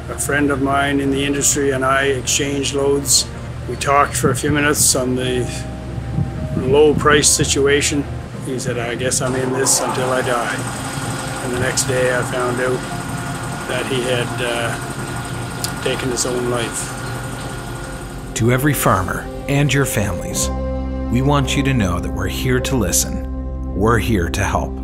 A friend of mine in the industry and I exchanged loads. We talked for a few minutes on the low price situation. He said, I guess I'm in this until I die. And the next day I found out that he had taken his own life. To every farmer and your families, we want you to know that we're here to listen. We're here to help.